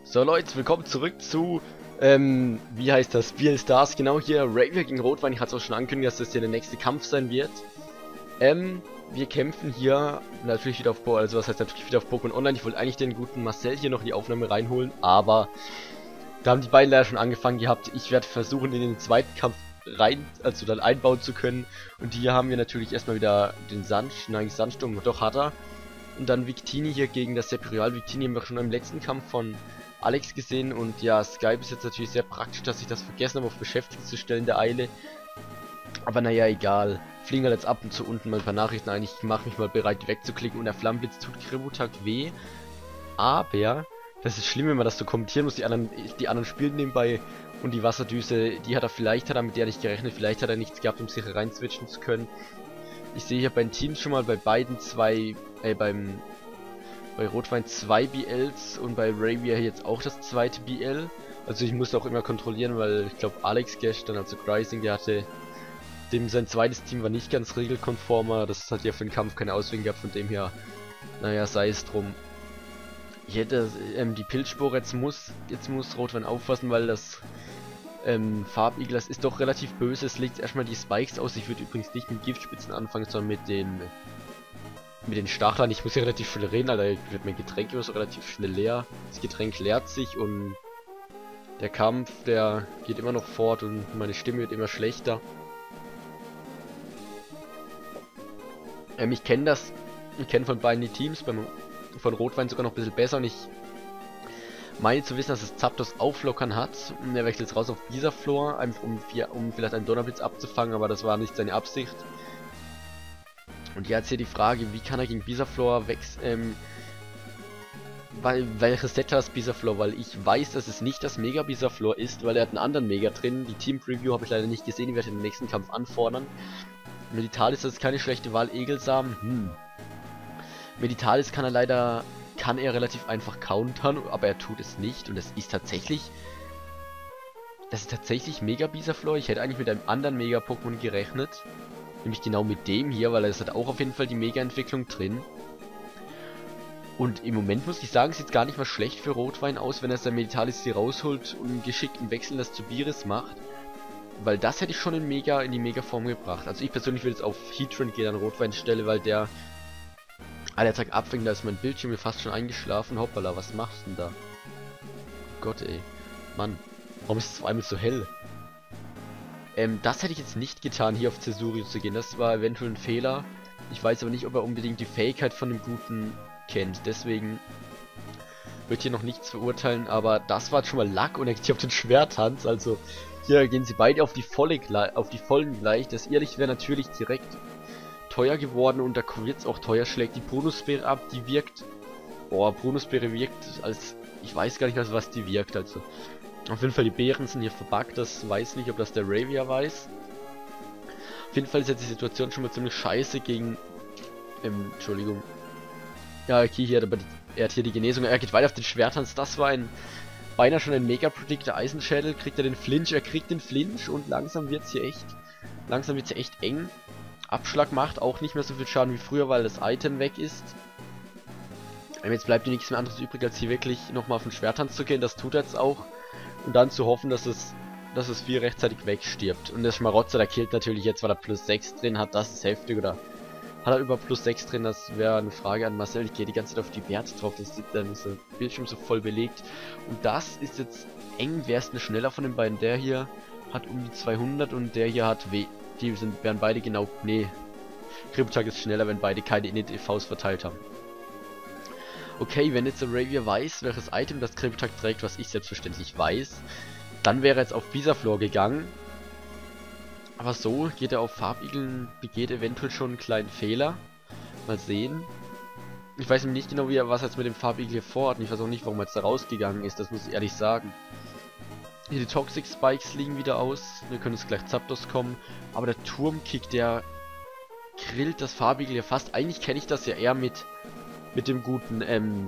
So Leute, willkommen zurück zu, wie heißt das, BL Stars, genau hier, Ravier gegen Rotwein. Ich hatte es auch schon angekündigt, dass das hier der nächste Kampf sein wird. Wir kämpfen hier natürlich wieder auf Pokémon, also was heißt natürlich wieder auf Pokémon Online. Ich wollte eigentlich den guten Marcel hier noch in die Aufnahme reinholen, aber da haben die beiden leider schon angefangen gehabt. Ich werde versuchen, in den zweiten Kampf also dann einbauen zu können. Und hier haben wir natürlich erstmal wieder den Sandsturm, doch hat er. Und dann Victini hier gegen das Serperial. Victini haben wir schon im letzten Kampf von Alex gesehen. Und ja, Skype ist jetzt natürlich sehr praktisch, dass ich das vergessen habe, auf beschäftigt zu stellen, der Eile. Aber naja, egal. Fliegen halt jetzt ab und zu unten mal ein paar Nachrichten ein. Ich mache mich mal bereit, wegzuklicken. Und der Flammenblitz tut Kributak weh. Aber das ist schlimm, wenn man das so kommentieren muss. Die anderen spielen nebenbei. Und die Wasserdüse, die hat er vielleicht, mit der nicht gerechnet. Vielleicht hat er nichts gehabt, um sich rein switchen zu können. Ich sehe hier bei den Teams schon mal bei beiden bei Rotwein 2 BLs und bei Ravier jetzt auch das zweite BL. Also ich muss auch immer kontrollieren, weil ich glaube Alex gestern, also Grising, sein zweites Team war nicht ganz regelkonformer. Das hat ja für den Kampf keine Auswirkungen gehabt, von dem her, naja, sei es drum. Ich hätte die Pilzspore, jetzt muss Rotwein aufpassen, weil das Farbigel, das ist doch relativ böse. Es legt erstmal die Spikes aus. Ich würde übrigens nicht mit Giftspitzen anfangen, sondern mit den Stachlern. Ich muss hier relativ viel reden, Alter. Wird mein Getränk immer so relativ schnell leer. Das Getränk leert sich und der Kampf, der geht immer noch fort und meine Stimme wird immer schlechter. Ich kenne von beiden die Teams, von Rotwein sogar noch ein bisschen besser und ich meine zu wissen, dass es Zapdos auflockern hat. Er wechselt jetzt raus auf Bisaflor, einfach um vielleicht einen Donnerblitz abzufangen, aber das war nicht seine Absicht. Und jetzt hier die Frage, wie kann er gegen Bisaflor wechseln? Welches Set hat das Bisaflor? Weil ich weiß, dass es nicht das Mega Bisaflor ist, weil er hat einen anderen Mega drin. Die Team Preview habe ich leider nicht gesehen, die werde ich in den nächsten Kampf anfordern. Meditalis ist keine schlechte Wahl, Egelsamen. Meditalis kann er relativ einfach countern, aber er tut es nicht und das ist tatsächlich Mega Bisaflor. Ich hätte eigentlich mit einem anderen Mega-Pokémon gerechnet, nämlich genau mit dem hier, weil es hat auch auf jeden Fall die Mega-Entwicklung drin. Und im Moment muss ich sagen, sieht es gar nicht mal schlecht für Rotwein aus, wenn er sein Meditalis hier rausholt und einen geschickten Wechsel das zu Biris macht. Weil das hätte ich schon in die Mega-Form gebracht. Also ich persönlich würde jetzt auf Heatran gehen an Rotwein Stelle, weil der Tag abfängt, da ist mein Bildschirm mir fast schon eingeschlafen. Hoppala, was machst du denn da? Oh Gott, ey. Mann, warum ist es auf einmal so hell? Das hätte ich jetzt nicht getan, hier auf Cesurio zu gehen. Das war eventuell ein Fehler. Ich weiß aber nicht, ob er unbedingt die Fähigkeit von dem Guten kennt. Deswegen wird hier noch nichts verurteilen, aber das war schon mal Lack und er geht hier auf den Schwertanz. Also hier gehen sie beide auf die Vollen gleich. Das Ehrlich wäre natürlich direkt teuer geworden und da wird es auch teuer, schlägt die Bonusbeere ab, die wirkt. Boah, Bonusbeere wirkt als. Ich weiß gar nicht, was die wirkt, also. Auf jeden Fall die Beeren sind hier verbuggt, das weiß nicht, ob das der Ravier weiß. Auf jeden Fall ist jetzt die Situation schon mal ziemlich scheiße gegen. Entschuldigung. Ja, okay, er hat hier die Genesung, er geht weiter auf den Schwertanz, das war beinahe schon ein Mega-Predictor Eisenschädel, kriegt er den Flinch, und langsam wird's hier echt eng. Abschlag macht auch nicht mehr so viel Schaden wie früher, weil das Item weg ist. Jetzt bleibt ihm nichts mehr anderes übrig, als hier wirklich nochmal auf den Schwertanz zu gehen. Das tut er jetzt auch. Und dann zu hoffen, dass es viel rechtzeitig wegstirbt. Und der Schmarotzer, der killt natürlich jetzt, weil er plus 6 drin hat. Das ist heftig. Oder hat er über plus 6 drin? Das wäre eine Frage an Marcel. Ich gehe die ganze Zeit auf die Werte drauf. Das sieht dann so Bildschirm so voll belegt. Und das ist jetzt eng. Wer ist denn schneller von den beiden? Der hier hat um die 200 und der hier hat wären beide genau. Nee. Kributak ist schneller, wenn beide keine Init-EVs verteilt haben. Okay, wenn jetzt der Ravier weiß, welches Item das Kributak trägt, was ich selbstverständlich weiß, dann wäre er jetzt auf Bisaflor gegangen. Aber so geht er auf Farbigeln, begeht eventuell schon einen kleinen Fehler. Mal sehen. Ich weiß nicht genau, was er jetzt mit dem Farbigel hier vorhat. Und ich weiß auch nicht, warum er jetzt da rausgegangen ist, das muss ich ehrlich sagen. Hier die Toxic Spikes liegen wieder aus. Wir können jetzt gleich Zapdos kommen. Aber der Turmkick, der grillt das Farbigel ja fast. Eigentlich kenne ich das ja eher mit dem guten,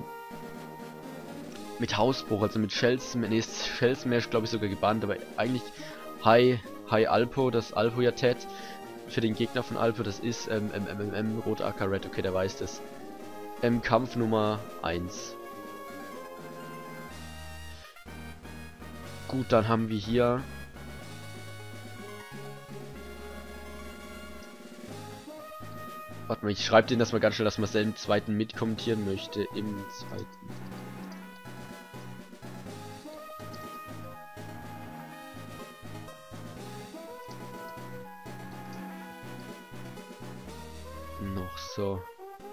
mit Hausbruch, also mit Shell-Smash, glaube ich, sogar gebannt. Aber eigentlich High Alpo, das Alpo ja Ted. Für den Gegner von Alpo, das ist Rot AK Red, okay, der weiß das. Kampf Nummer 1. Gut, dann haben wir hier... Warte mal, ich schreibe denen das mal ganz schnell, dass man es im zweiten mitkommentieren möchte. Im zweiten. Noch so.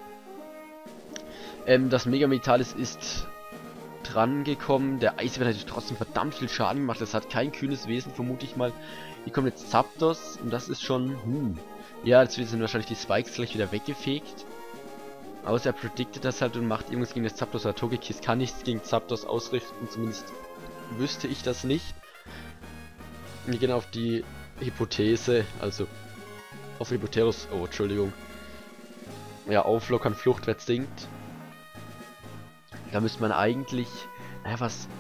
Das Megametalis ist dran gekommen. Der Eisbär hat natürlich trotzdem verdammt viel Schaden gemacht. Das hat kein kühnes Wesen, vermute ich mal. Hier kommt jetzt Zapdos und das ist schon... Ja, jetzt sind wahrscheinlich die Spikes gleich wieder weggefegt. Außer er predicted das halt und macht irgendwas gegen das Zapdos. Oder Togekiss kann nichts gegen Zapdos ausrichten. Zumindest wüsste ich das nicht. Wir gehen auf die Hypothese, also auf Hypoterus. Oh, Entschuldigung. Ja, auflockern, Fluchtwert sinkt. Da müsste man eigentlich... Naja, was...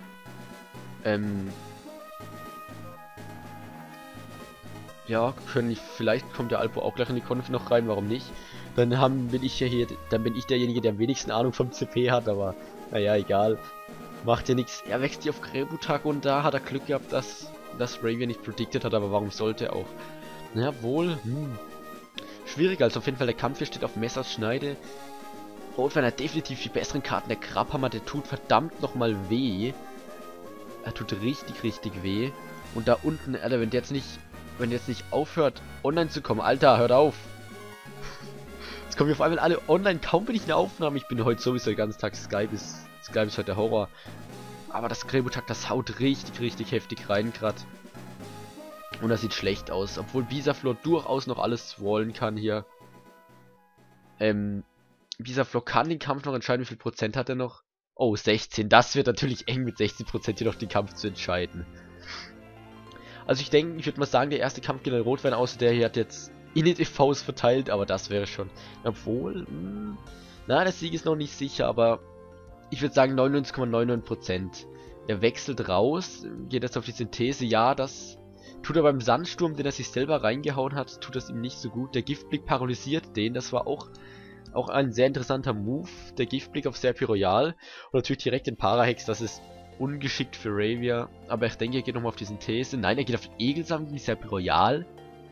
Ja, vielleicht kommt der Alpo auch gleich in die Konf noch rein, warum nicht? Bin ich derjenige, der am wenigsten Ahnung vom CP hat, aber naja, egal. Macht ja nichts. Er wächst hier auf Grebutak und da hat er Glück gehabt, dass Ravia nicht predicted hat, aber warum sollte er auch? Jawohl, schwierig, also auf jeden Fall der Kampf hier steht auf Messers Schneide. Rotwein hat definitiv die besseren Karten. Der Krabhammer, der tut verdammt nochmal weh. Er tut richtig, richtig weh. Und da unten, Alter, wenn der jetzt nicht aufhört, online zu kommen. Alter, hört auf. Jetzt kommen wir auf einmal alle online. Kaum bin ich in der Aufnahme. Ich bin heute sowieso den ganzen Tag Skype ist heute der Horror. Aber das Grebutak, das haut richtig, richtig heftig rein gerade. Und das sieht schlecht aus. Obwohl Bisaflor durchaus noch alles wollen kann hier. Bisaflor kann den Kampf noch entscheiden. Wie viel Prozent hat er noch? Oh, 16. Das wird natürlich eng mit 16% hier noch den Kampf zu entscheiden. Also ich denke, ich würde mal sagen, der erste Kampf gegen den Rotwein, außer der hier hat jetzt Init-EVs verteilt, aber das wäre schon... Obwohl... Na, der Sieg ist noch nicht sicher, aber... Ich würde sagen 99,99%. Er wechselt raus, geht jetzt auf die Synthese. Ja, das tut er beim Sandsturm, den er sich selber reingehauen hat, tut das ihm nicht so gut. Der Giftblick paralysiert den, das war auch ein sehr interessanter Move. Der Giftblick auf Serpy Royal. Und natürlich direkt den Parahex, das ist ungeschickt für Ravia. Aber ich denke, er geht nochmal auf die Synthese. Nein, er geht auf Egelsamen gegen Serpy Royal.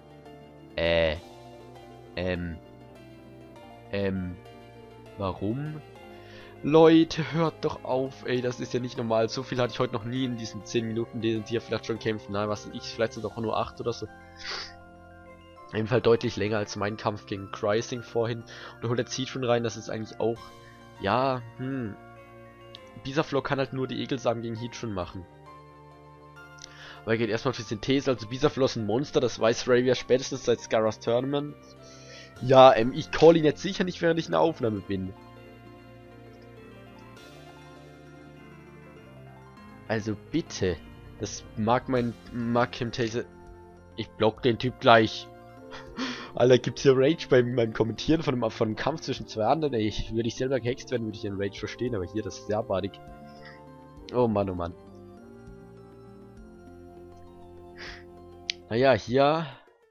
Warum? Leute, hört doch auf, ey, das ist ja nicht normal. So viel hatte ich heute noch nie in diesen 10 Minuten, die hier vielleicht schon kämpfen. Nein, was ich, vielleicht sind doch nur 8 oder so. Auf jeden Fall deutlich länger als mein Kampf gegen Chrysing vorhin. Und da holt er Citron rein, das ist eigentlich auch... Ja, Bisaflor kann halt nur die Egelsamen gegen Heatran machen. Aber er geht erstmal für Synthese, also Bisaflor ist ein Monster, das weiß Ravia spätestens seit Scaras Tournament. Ja, ich call ihn jetzt sicher nicht, während ich in der Aufnahme bin. Also bitte. Das mag Camtasia. Ich block den Typ gleich. Alter, gibt's hier Rage beim Kommentieren von einem Kampf zwischen zwei anderen? Ey, würde ich selber gehext werden, würde ich den Rage verstehen, aber hier, das ist sehr abartig. Oh Mann, oh Mann. Naja, hier...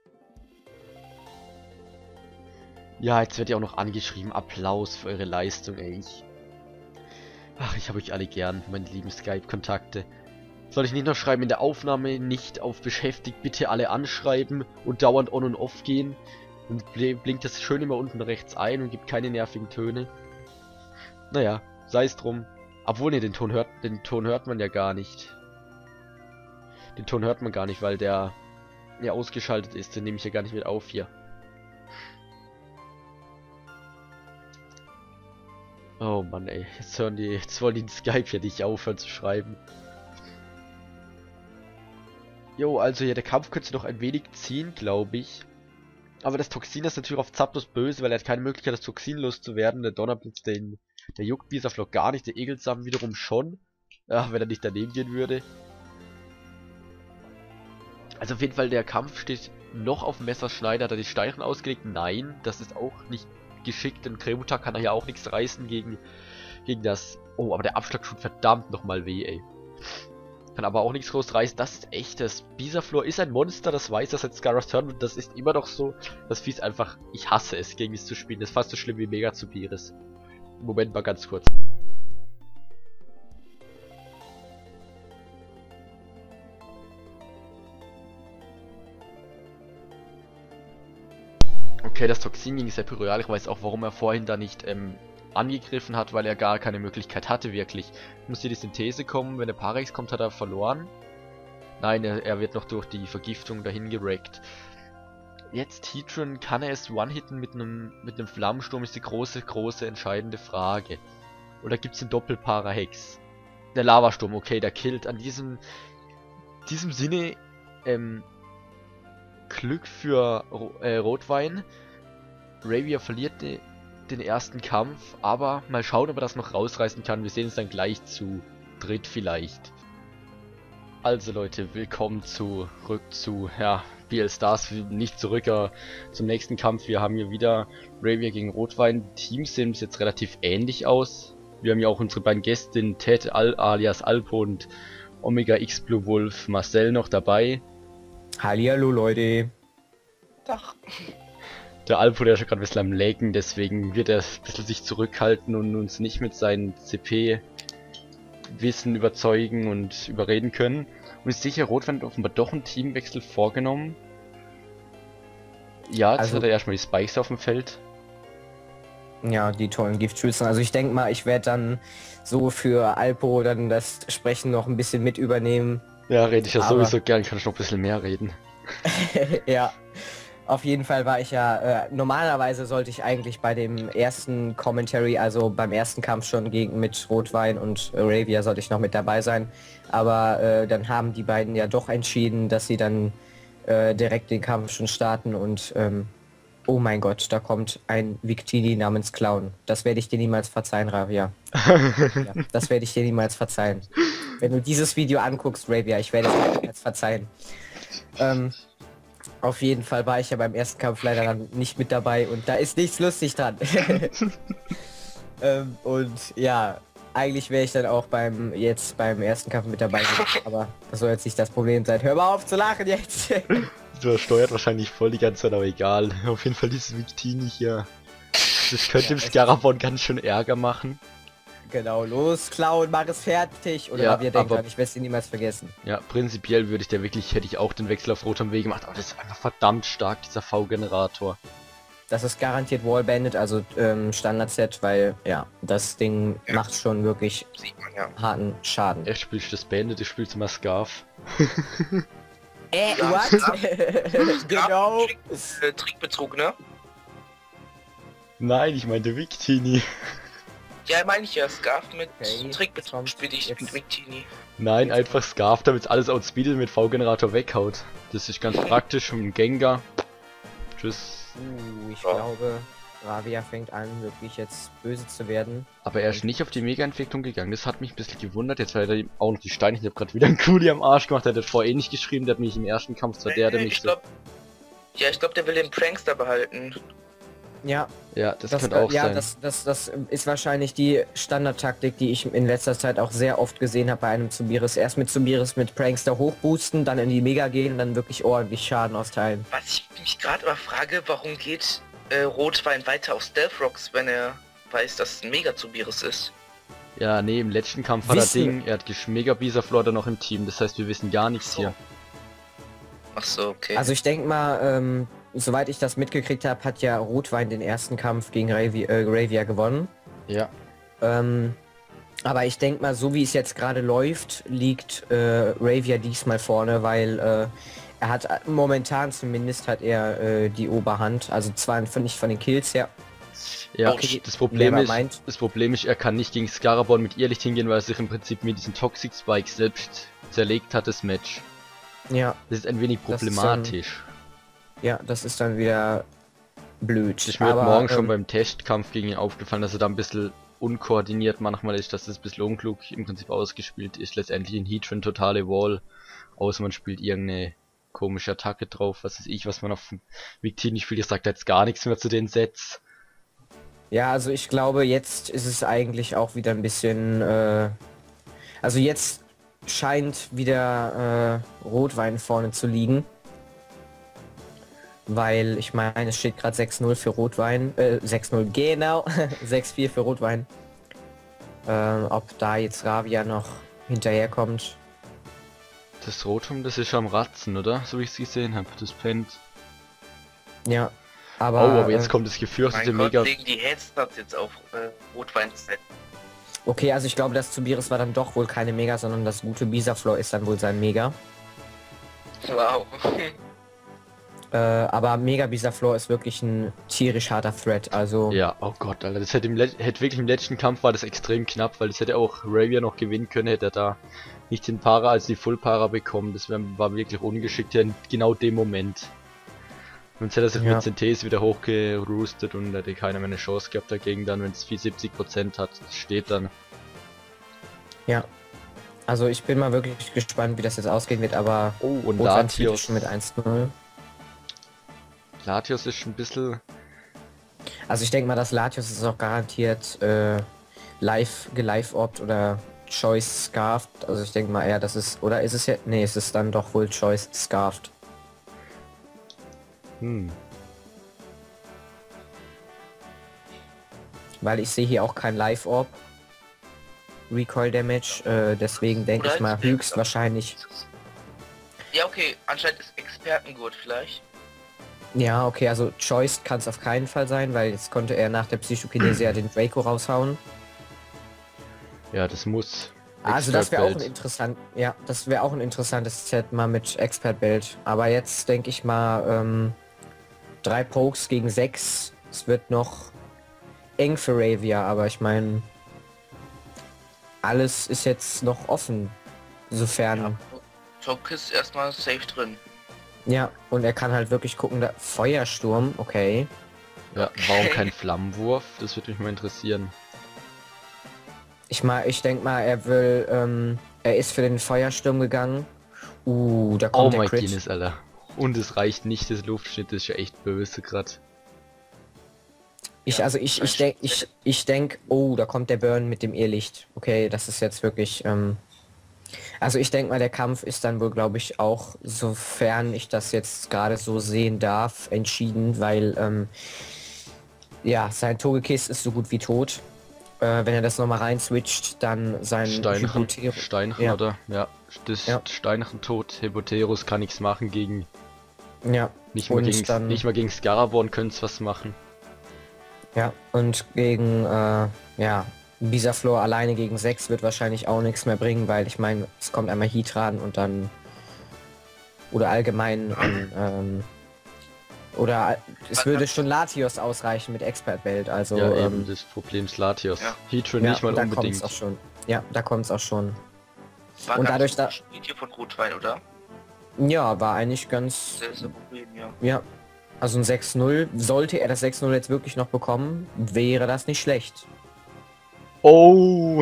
Ja, jetzt wird ja auch noch angeschrieben. Applaus für eure Leistung, ey. Ach, ich habe euch alle gern, meine lieben Skype-Kontakte. Soll ich nicht noch schreiben, in der Aufnahme nicht auf beschäftigt, bitte alle anschreiben und dauernd on und off gehen. Und blinkt das schön immer unten rechts ein und gibt keine nervigen Töne. Naja, sei es drum. Obwohl, ne, den Ton hört man ja gar nicht. Den Ton hört man gar nicht, weil der ja ausgeschaltet ist. Den nehme ich ja gar nicht mit auf hier. Oh Mann, ey. Jetzt wollen die in Skype ja nicht aufhören zu schreiben. Jo, also ja, der Kampf könnte noch ein wenig ziehen, glaube ich. Aber das Toxin ist natürlich auf Zapdos böse, weil er hat keine Möglichkeit, das Toxin loszuwerden. Der Donnerblitz, der juckt Bisaflor gar nicht, der Egelsamen wiederum schon. Ach, wenn er nicht daneben gehen würde. Also auf jeden Fall, der Kampf steht noch auf dem Messerschneider. Hat er die Steinchen ausgelegt? Nein, das ist auch nicht geschickt, denn Grebutak kann er ja auch nichts reißen gegen das... Oh, aber der Abschlag tut verdammt nochmal weh, ey. Kann aber auch nichts groß reißen. Das ist echt, das Bisaflor ist ein Monster, das weiß das seit Scaras Tournament. Das ist immer noch so. Das Vieh ist einfach... Ich hasse es, gegen es zu spielen. Das ist fast so schlimm wie Megazubiris. Moment mal ganz kurz. Okay, das Toxin gegen Sepp Royal, ich weiß auch, warum er vorhin da nicht angegriffen hat, weil er gar keine Möglichkeit hatte, wirklich. Muss hier die Synthese kommen, wenn der Parex kommt, hat er verloren. Nein, er wird noch durch die Vergiftung dahin gerackt. Jetzt Heatran, kann er es one-hitten mit einem Flammensturm, ist die große entscheidende Frage. Oder gibt es einen Doppelpara-Hex? Der Lavasturm, okay, der killt. An diesem Sinne, Glück für Rotwein. Ravia verliert den ersten Kampf, aber mal schauen, ob er das noch rausreißen kann. Wir sehen es dann gleich zu dritt vielleicht. Also Leute, willkommen zurück zu, ja, BL Stars, nicht zurück zum nächsten Kampf. Wir haben hier wieder Ravia gegen Rotwein. Die Teams sehen bis jetzt relativ ähnlich aus. Wir haben ja auch unsere beiden Gästinnen, Ted alias Alpo und Omega X Blue Wolf Marcel noch dabei. Hallihallo Leute. Doch. Der Alpo, der ist schon gerade ein bisschen am Lagen, deswegen wird er ein bisschen sich zurückhalten und uns nicht mit seinen CP-Wissen überzeugen und überreden können. Und ich sehe hier, Rotwein hat offenbar doch einen Teamwechsel vorgenommen. Ja, jetzt hat er erstmal die Spikes auf dem Feld. Ja, die tollen Giftschützen. Also ich denke mal, ich werde dann so für Alpo dann das Sprechen noch ein bisschen mit übernehmen. Ja, rede ich ja sowieso gern, kann ich noch ein bisschen mehr reden. Ja, auf jeden Fall war ich ja, normalerweise sollte ich eigentlich bei dem ersten Commentary, also beim ersten Kampf schon mit Rotwein und Ravia sollte ich noch mit dabei sein. Aber dann haben die beiden ja doch entschieden, dass sie dann direkt den Kampf schon starten und oh mein Gott, da kommt ein Victini namens Clown. Das werde ich dir niemals verzeihen, Ravia. Ja, das werde ich dir niemals verzeihen. Wenn du dieses Video anguckst, Ravia, ich werde es dir niemals verzeihen. Auf jeden Fall war ich ja beim ersten Kampf leider dann nicht mit dabei und da ist nichts lustig dran. Und ja, eigentlich wäre ich dann auch beim ersten Kampf mit dabei gewesen, aber das soll jetzt nicht das Problem sein. Hör mal auf zu lachen jetzt! Du steuert wahrscheinlich voll die ganze Zeit, aber egal. Auf jeden Fall dieses Victini hier. Das könnte dem Scarabon ganz schön Ärger machen. Genau, los, Clown, mach es fertig! Oder ja, wir denken, ich werde es niemals vergessen. Ja, prinzipiell hätte ich auch den Wechsel auf Rotem Weg gemacht, aber das ist einfach verdammt stark, dieser V-Generator. Das ist garantiert Wallbanded, also Standard-Set, weil ja, das Ding macht schon wirklich harten Schaden. Er spielt das Bandit, ich spiele immer Scarf. What? Genau. Trickbetrug, ne? Nein, ich meinte Victini. Ja, meine ich ja, Scarf mit Okay, Trickbetrug spiele ich mit Victini. Nein, einfach Scarf, damit alles outspeedet mit V-Generator weghaut. Das ist ganz praktisch und ein Gengar. Tschüss. Ich glaube, Ravia fängt an, wirklich jetzt böse zu werden. Aber er ist nicht auf die Mega-Entwicklung gegangen, das hat mich ein bisschen gewundert. Jetzt hat er auch noch die Steine, ich habe gerade wieder einen Kuli am Arsch gemacht, der hat vorher eh nicht geschrieben, der hat mich im ersten Kampf, zwar der mich so... Ja, ich glaube, der will den Prankster behalten. Ja. Ja, das könnte auch sein. Das ist wahrscheinlich die Standardtaktik, die ich in letzter Zeit auch sehr oft gesehen habe bei einem Zubiris. Erst mit Zubiris mit Prankster hochboosten, dann in die Mega gehen und dann wirklich ordentlich Schaden austeilen. Was ich mich gerade aber frage, warum geht Rotwein weiter auf Stealth Rocks, wenn er weiß, dass es ein Mega-Zubiris ist? Ja, nee, im letzten Kampf hat er hat Mega Bisaflor noch im Team, das heißt, wir wissen gar nichts hier. Ach so, okay. Also ich denke mal, soweit ich das mitgekriegt habe, hat ja Rotwein den ersten Kampf gegen Ravia gewonnen. Ja. Aber ich denke mal, so wie es jetzt gerade läuft, liegt Ravia diesmal vorne, weil er hat momentan zumindest die Oberhand. Also zwar nicht von den Kills her. Ja, okay, das Problem ist, er kann nicht gegen Scarabon mit Irrlicht hingehen, weil er sich im Prinzip mit diesen Toxic Spikes selbst zerlegt hat, das Match. Ja. Das ist ein wenig problematisch. Ja, das ist dann wieder blöd. Ich mir morgen schon beim Testkampf gegen ihn aufgefallen, dass er da ein bisschen unkoordiniert manchmal ist, dass das ein bisschen unklug im Prinzip ausgespielt ist. Letztendlich in Heatran totale Wall, außer man spielt irgendeine komische Attacke drauf, was weiß ich, was man auf Victini spielt. Ich sag da jetzt gar nichts mehr zu den Sets. Ja, also ich glaube, jetzt ist es eigentlich auch wieder ein bisschen, also jetzt scheint wieder Rotwein vorne zu liegen. Weil ich meine, es steht gerade 6-0 für Rotwein, 6-0 genau, 6-4 für Rotwein. Ob da jetzt Ravia noch hinterherkommt. Das Rotum, das ist am Ratzen, oder? So wie ich es gesehen habe, das pennt. Ja. Aber, aber jetzt kommt das gefürchtete Mein Gott, Mega... legen die Headstarts jetzt auf Rotwein setzen. okay, also ich glaube, das Zubiris war dann doch wohl keine Mega, sondern das gute Bisaflor ist dann wohl sein Mega. Wow. Aber Mega Bisaflor ist wirklich ein tierisch harter Threat, also... Ja, oh Gott, Alter, das hätte, hätte wirklich im letzten Kampf war das extrem knapp, weil das hätte auch Ravia noch gewinnen können, hätte er da nicht den Para als die Full-Para bekommen. Das war wirklich ungeschickt in genau dem Moment. Sonst hätte er sich Ja. mit Synthese wieder hochgeroostet und hätte keiner mehr eine Chance gehabt dagegen dann, wenn es 74% hat, das steht dann. Ja. Also ich bin mal wirklich gespannt, wie das jetzt ausgehen wird, aber... Oh, und Rotwein zieht Latios. schon mit 1-0. Latios ist schon ein bisschen... Also ich denke mal, dass Latios ist auch garantiert live-opt oder Choice Scarfed. Also ich denke mal eher, das ist... Oder ist es ja... Nee, es ist dann doch wohl Choice Scarfed. Weil ich sehe hier auch kein Live-Orb. Recoil Damage, deswegen denke ich mal höchstwahrscheinlich... Ja, okay, anscheinend ist Expertengurt vielleicht. Ja, okay, also Choice kann es auf keinen Fall sein, weil jetzt konnte er nach der Psychokinese ja den Draco raushauen. Ja, das muss... Also das wäre auch ein Expert-Belt. interessant, ja, das wäre auch ein interessantes Set mal mit Expert Belt. Aber jetzt denke ich mal 3 Pokes gegen 6. Es wird noch eng für Ravia, aber ich meine, alles ist jetzt noch offen, sofern. Tok ist erstmal safe drin. Ja, und er kann halt wirklich gucken, da Feuersturm, okay. Ja, warum kein Flammenwurf? Das würde mich mal interessieren. Ich denke mal, er will, er ist für den Feuersturm gegangen. Da Oh kommt der mein Crit. Goodness, Alter. Und es reicht nicht, das Luftschnitt ist ja echt böse grad. Ich denke, oh, da kommt der Burn mit dem Irrlicht. Okay, das ist jetzt wirklich, also ich denke mal, der Kampf ist dann wohl, glaube ich, auch, sofern ich das jetzt gerade so sehen darf, entschieden, weil, ja, sein Togekiss ist so gut wie tot. Wenn er das nochmal rein switcht, dann sein Steinchen, Ja. oder? Ja, das Ja. Steinchen tot. Hypoterus kann nichts machen gegen... Ja, Nicht mal gegen Scaraborn können es was machen. ja, und gegen, ja, Bisaflor alleine gegen 6 wird wahrscheinlich auch nichts mehr bringen, weil ich meine, es kommt einmal Heatran und dann, oder allgemein, oder es würde schon Latios ausreichen mit Expert Belt, also, Ja, eben das Problem ist Latios. ja. Heatran ja, nicht mal da unbedingt. kommt's auch schon. Ja, da kommt es auch schon. War Und ganz dadurch gutes Spiel hier von Rotwein, oder? Ja, war eigentlich ganz, Sehr, sehr Problem, ja. ja, also ein 6-0, sollte er das 6-0 jetzt wirklich noch bekommen, wäre das nicht schlecht. Oh!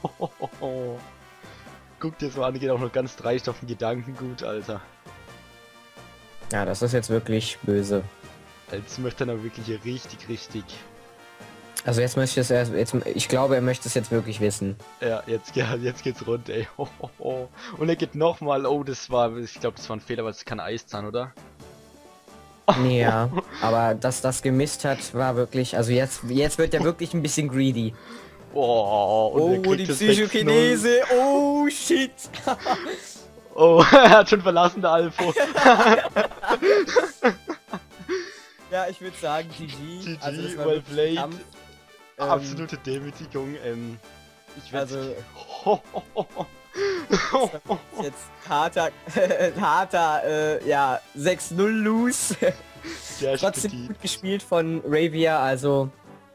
Guck dir das mal an, geht auch noch ganz dreist auf den Gedankengut, Alter. Ja, das ist jetzt wirklich böse. Jetzt möchte er aber wirklich richtig... Also jetzt möchte ich es jetzt, ich glaube, er möchte es jetzt wirklich wissen. Ja, jetzt geht's rund, ey. Und er geht nochmal, oh, das war, ich glaube, das war ein Fehler, weil es kann Eiszahn, oder? Ja, aber dass das gemisst hat, war wirklich, also jetzt wird er wirklich ein bisschen greedy. Oh, und er kriegt das 6-0. oh shit. Oh, er hat schon verlassen, der Alpha. Ja, ich würde sagen, GG. GG, das war well wirklich played. Kampf. Absolute Demütigung, ich Also werde... jetzt harter, ja, 6-0 Lose. Der Trotzdem Petit. gut gespielt von Ravia, also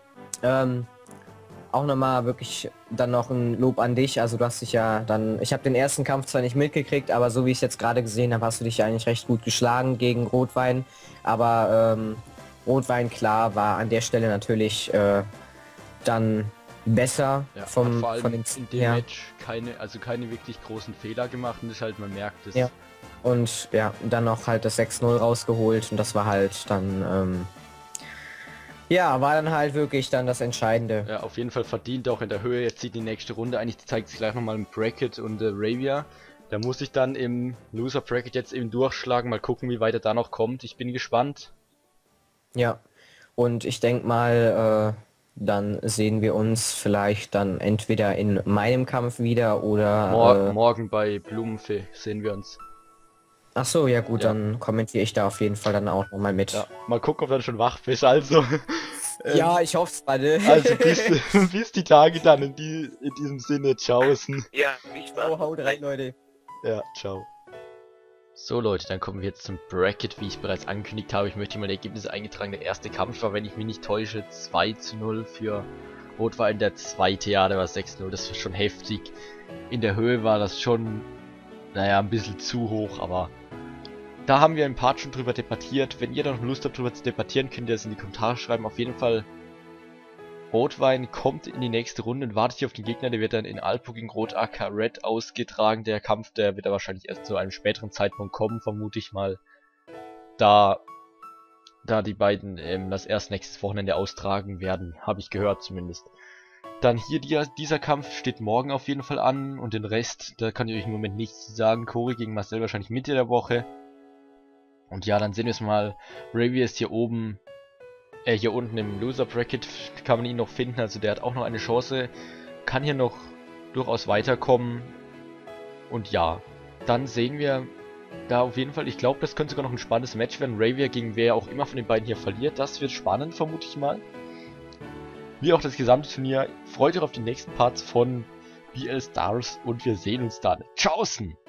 auch nochmal wirklich dann noch ein Lob an dich. Also du hast dich ja dann, ich habe den ersten Kampf zwar nicht mitgekriegt, aber so wie ich es jetzt gerade gesehen habe, hast du dich ja eigentlich recht gut geschlagen gegen Rotwein. Aber Rotwein, klar, war an der Stelle natürlich dann besser Ja, hat vom, vor allem von den in dem ja. Match keine wirklich großen Fehler gemacht und das halt, man merkt es. Ja. Und ja, dann noch halt das 6-0 rausgeholt und das war halt dann, ja, war dann halt wirklich dann das Entscheidende. Ja, auf jeden Fall verdient auch in der Höhe. Jetzt sieht die nächste Runde, eigentlich zeigt sich gleich nochmal im Bracket und Ravia. Da muss ich dann im Loser Bracket jetzt eben durchschlagen, mal gucken, wie weit er da noch kommt. Ich bin gespannt. Ja, und ich denke mal, dann sehen wir uns vielleicht dann entweder in meinem Kampf wieder oder... Morgen bei Blumenfee sehen wir uns. Ach so, ja gut, Ja. dann kommentiere ich da auf jeden Fall dann auch nochmal mit. Ja, mal gucken, ob du dann schon wach bist, also. Ja, ich hoffe es beide. Also bis die Tage dann in diesem Sinne, tschaußen. Ja, ich war. Oh, haut rein, Leute. Ja, ciao. So Leute, dann kommen wir jetzt zum Bracket, wie ich bereits angekündigt habe. Ich möchte hier mal die Ergebnisse eingetragen. Der erste Kampf war, wenn ich mich nicht täusche, 2:0 für Rotwein. Der zweite, ja, der war 6:0. Das war schon heftig. In der Höhe war das schon, naja, ein bisschen zu hoch, aber da haben wir ein paar schon drüber debattiert. Wenn ihr da noch Lust habt, drüber zu debattieren, könnt ihr das in die Kommentare schreiben. Auf jeden Fall, Rotwein kommt in die nächste Runde und wartet hier auf den Gegner. Der wird dann in Alpo gegen Rot AK Red ausgetragen. Der Kampf, der wird da wahrscheinlich erst zu einem späteren Zeitpunkt kommen, vermute ich mal. Da die beiden das erst nächstes Wochenende austragen werden, habe ich gehört zumindest. Dann hier dieser Kampf steht morgen auf jeden Fall an und den Rest, da kann ich euch im Moment nichts zu sagen. Cory gegen Marcel wahrscheinlich Mitte der Woche. Und ja, dann sehen wir es mal. Ravy ist hier oben, hier unten im Loser Bracket kann man ihn noch finden, also der hat auch noch eine Chance, kann hier noch durchaus weiterkommen. Und ja, dann sehen wir da auf jeden Fall, ich glaube, das könnte sogar noch ein spannendes Match werden. Ravia gegen wer auch immer von den beiden hier verliert, das wird spannend, vermute ich mal. Wie auch das gesamte Turnier. Freut euch auf die nächsten Parts von BL Stars und wir sehen uns dann. Tschaußen!